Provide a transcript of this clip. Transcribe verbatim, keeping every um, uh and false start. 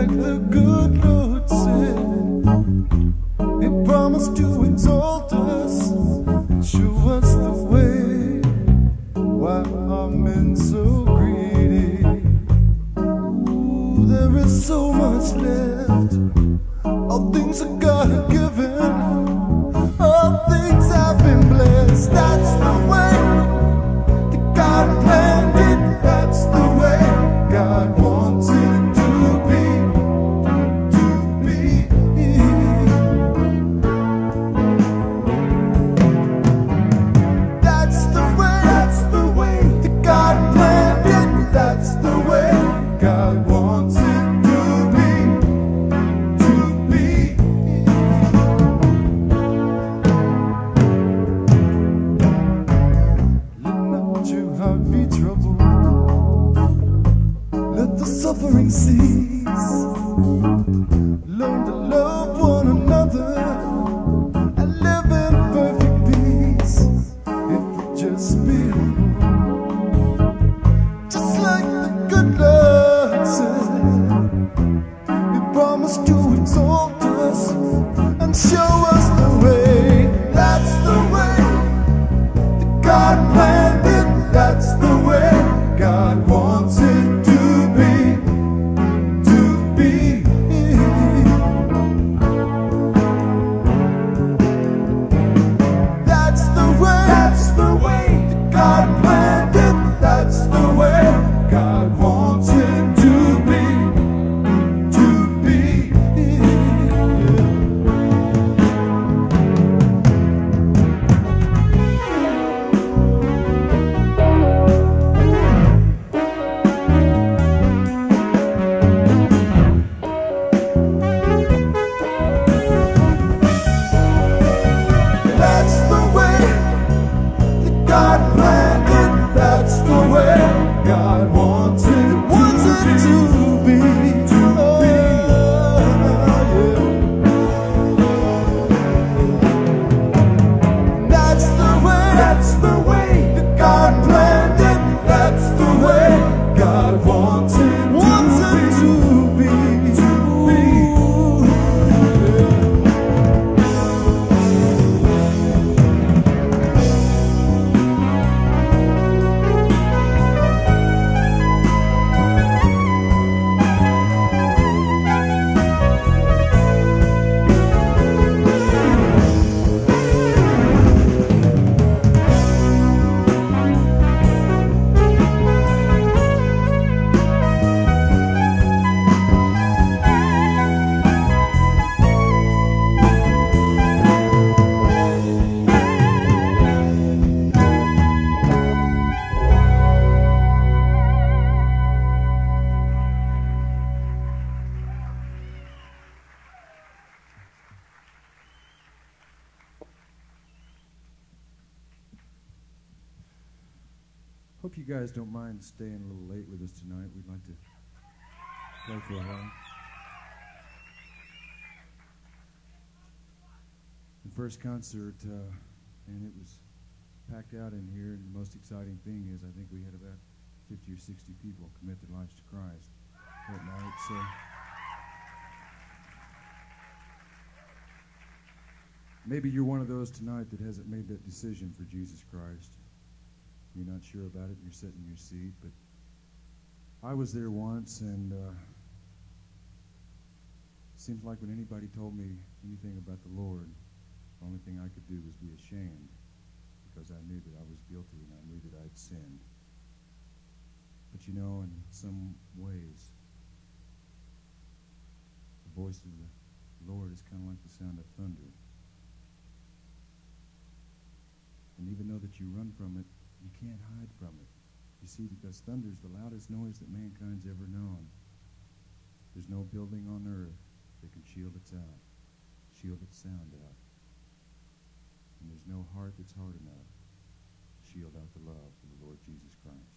like the good Lord said. He promised to exalt us and show us the way. Why are men so greedy? Ooh, there is so much left. All things that God has given, all things have been blessed. That's the way that God planned it. That's the way God wants it to be, to be. That's the way, that's the way that God planned it. That's the way God wants it to be, to be. Let not your heart be troubled. Let the suffering cease. Learn to love one another and live in perfect peace. If we just be humble, just like the good Lord said. He promised to exalt us and show us the way. That's the way that God planned it. That's the way God wants it to be, to be. That's the way, that's the way that God planned it. That's the way God wants it to be, to be. That's the way that God planned it. That's the way God wants it, wants it to be, to be. That's the way, that's the way that God planned it. That's the way God wants it, wants it to be, to be. Hope you guys don't mind staying a little late with us tonight. We'd like to play for a while. The first concert, uh, and it was packed out in here, and the most exciting thing is I think we had about fifty or sixty people commit their lives to Christ that night. So maybe you're one of those tonight that hasn't made that decision for Jesus Christ. You're not sure about it, and you're sitting in your seat, but I was there once, and uh, it seems like when anybody told me anything about the Lord, the only thing I could do was be ashamed, because I knew that I was guilty and I knew that I'd sinned. But you know, in some ways, the voice of the Lord is kind of like the sound of thunder. And even though that you run from it, you can't hide from it. You see, because thunder is the loudest noise that mankind's ever known. There's no building on earth that can shield its out, shield its sound out. And there's no heart that's hard enough to shield out the love of the Lord Jesus Christ.